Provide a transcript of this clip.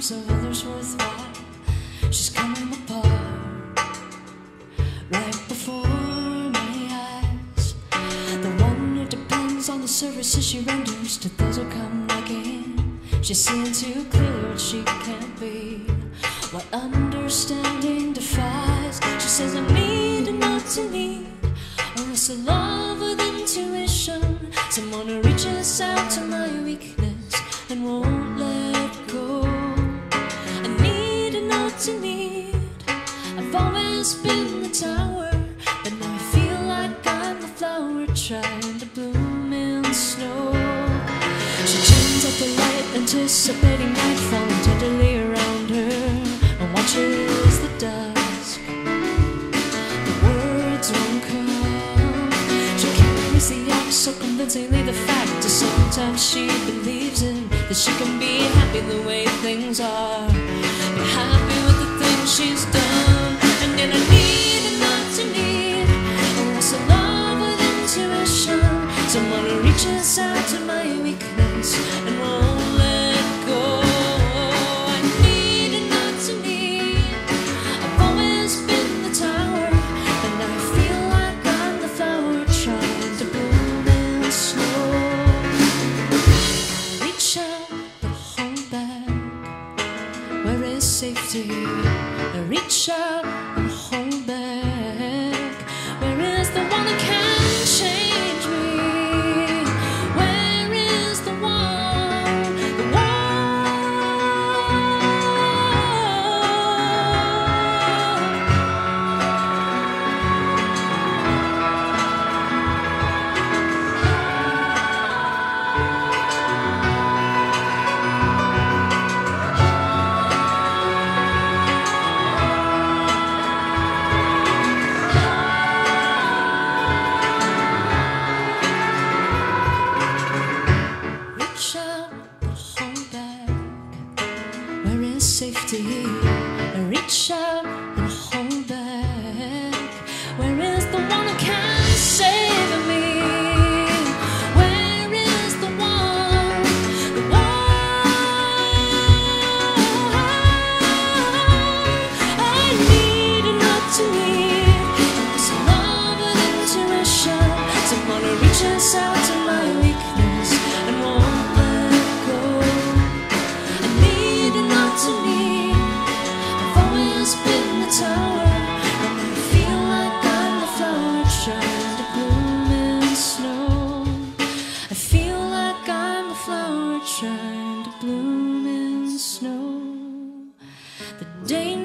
dreams of others worthwhile. She's coming apart right before my eyes. The one who depends on the services she renders to those who come knocking. She's seeing too clear what she can't be, what understanding defies. She says I need and not to need, or else a love with intuition, someone who reaches out to my weakness and won't let go. I need and not to need. I've always been the tower, but now I feel like I'm the flower trying to bloom in snow. She turns up the light, anticipating nightfall tenderly around her, and watches the dusk. The words won't come. She carries the act so convincingly, the fact that sometimes she believes in that she can be happy the way things are, be happy with the things she's done. And then I need and not to need, or else a love with intuition, someone who reaches out to my weakness and won't let go. I need and not to need. I've always been the tower, and I feel like I'm the flower trying to bloom in snow. Reach out but hold back. Where is safety? Reach out and hold back. Where is the one that can change me? Where is the one? The reach out and hold back. Where is safety? Reach out and hold back. Where is the one who can save me? Where is the one? The one I need and not to need. It's love and intuition, someone who reaches out to my weakness and won't let go. I need and not to need. I've always been the tower, and I feel like I'm the flower trying to bloom in snow. I feel like I'm the flower trying to bloom in snow. The day